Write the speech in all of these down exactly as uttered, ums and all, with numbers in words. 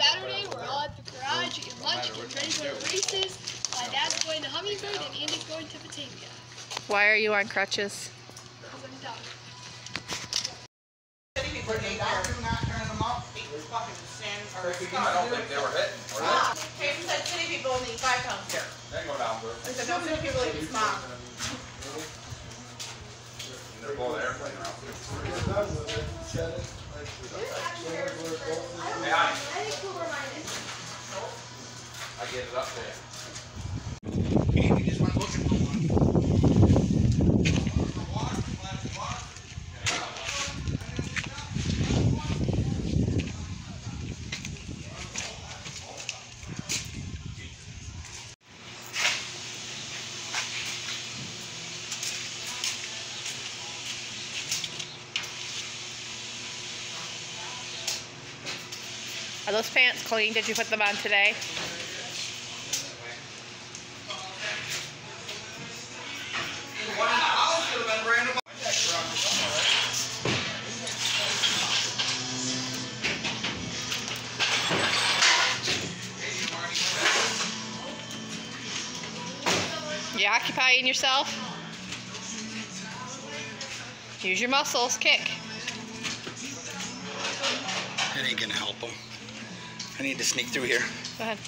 Saturday. We're all at the garage eating lunch, getting ready for the races. My dad's going to Hummingbird and Andy's going to Batavia. Why are you on crutches? Because I'm dumb. I don't think they were hitting. Ah, Jason said city people only eat five pounds here. They go down, bro. He said no city people eat small. They're blowing the airplane around. Hey, honey. I get it up there. You just want to look at the one. Are those pants clean? Did you put them on today? You occupying yourself? Use your muscles. Kick. It ain't gonna help them. I need to sneak through here. Go ahead.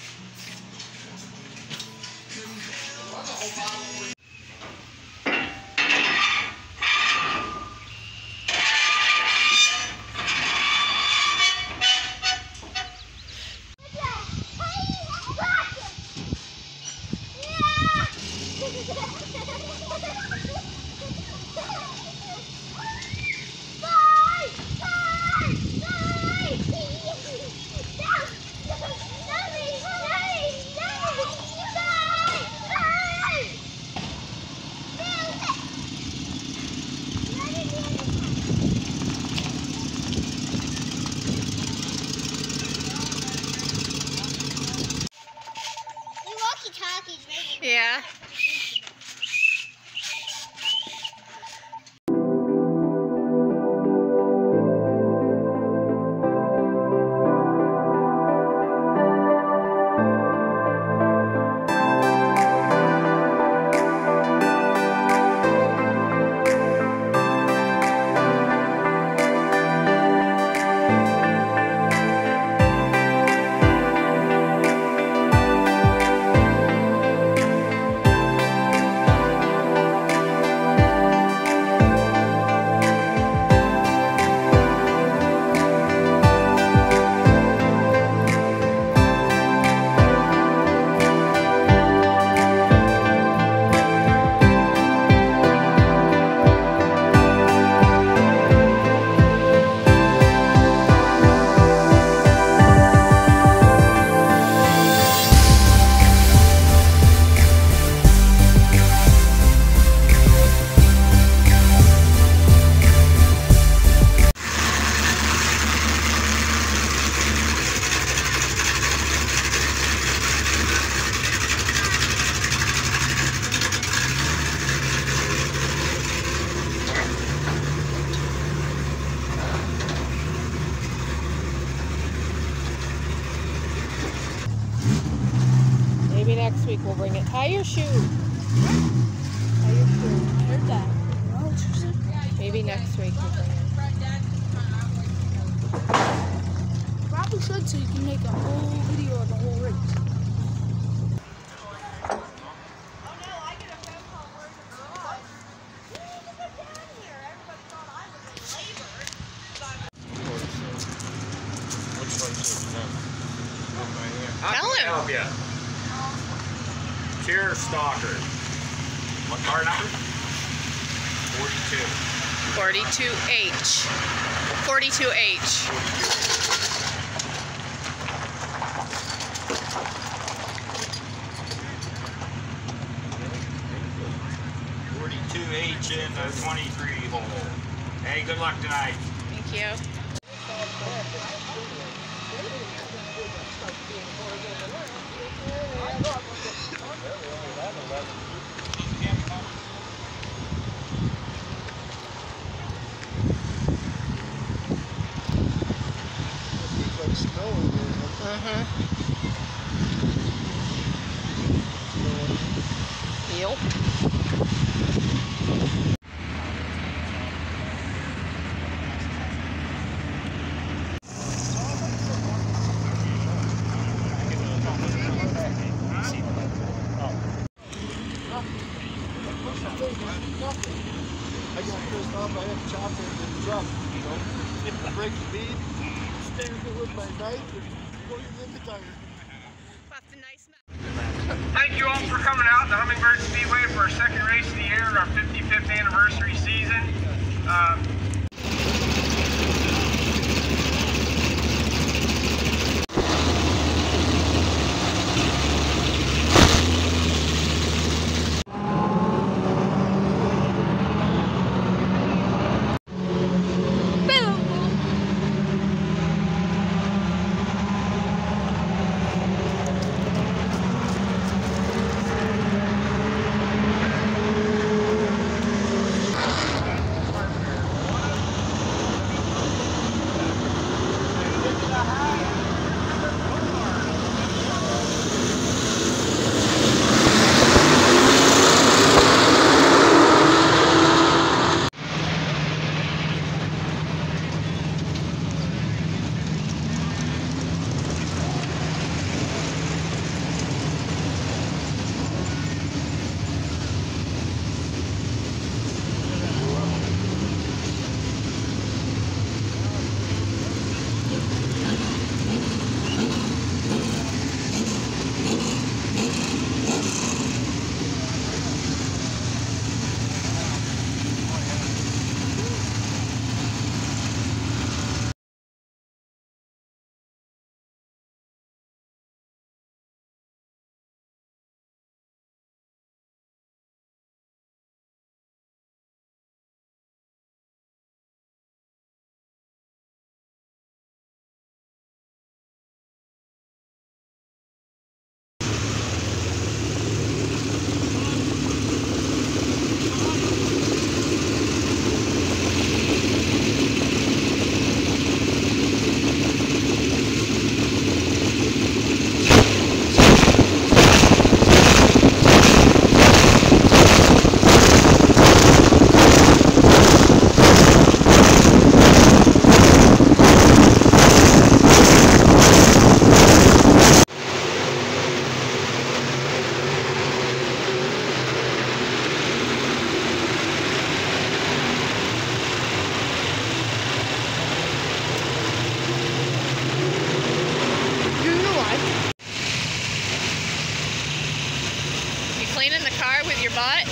Yeah. Maybe next week we'll bring it. Tie your shoe. Tie your shoe. I heard that. Maybe next week we'll bring it. Probably should, so you can make a whole video of the whole race. Tell him. Help you. Cheer Stalker. What car number? forty-two. forty-two H. forty-two H. forty-two H in the twenty-three hole. Hey, good luck tonight. Thank you. It's like snowing. Mm-hmm. Yep. I got pissed off, I had to chop it in the truck, you know. Break the bead, stand there with my knife, and go in the tire. That's a nice map. Thank you all for coming out to Hummingbird Speedway for our second race of the year in our fifty-fifth anniversary season. Um, Cleaning the car with your butt?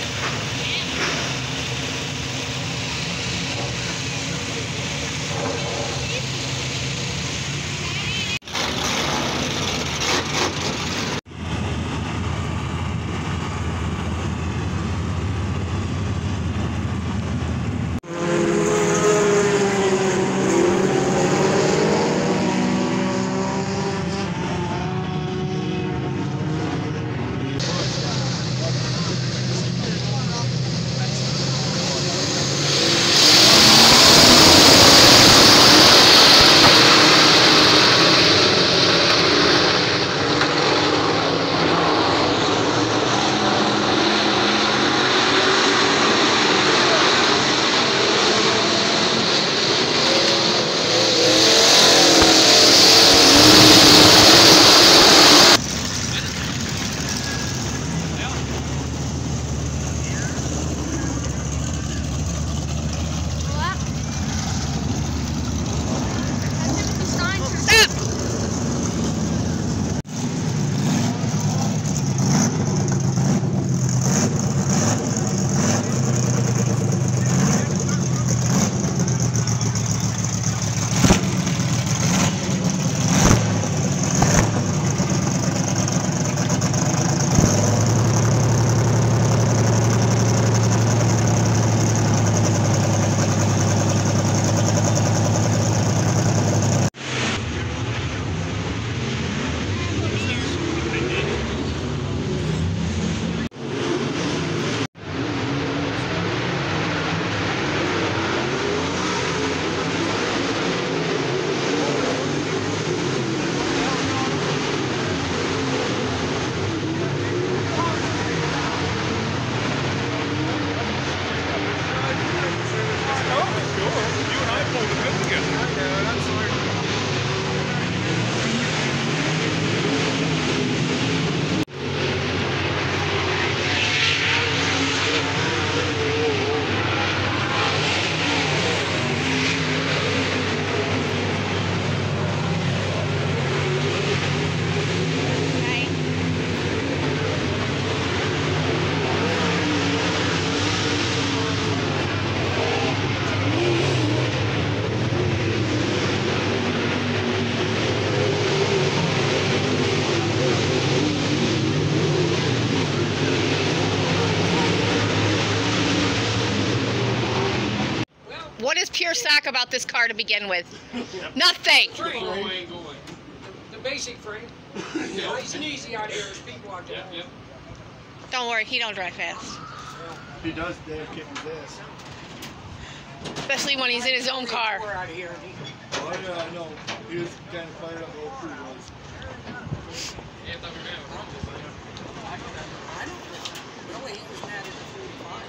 stock about this car to begin with? Nothing. Frame. The, the basic frame. Nice and easy out here as people out there. Yep, yep. Don't worry, he don't drive fast. He does damn kick his ass. Especially when he's in his own car. We're out of here. Oh yeah, I know. He was kind of fired up, the whole crew was. Yeah, I thought we were going to have a problem. I don't know. Really, he was mad at the forty-five.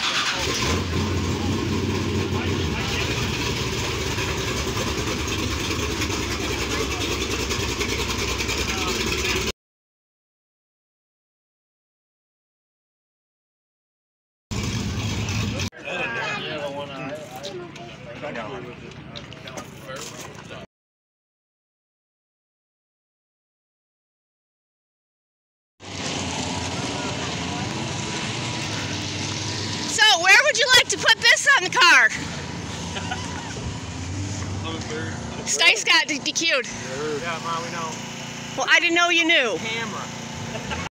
So, where would you like to put this on the car? Stice got D Q'd. Yeah, Mom, we know. Well, I didn't know you knew. Camera.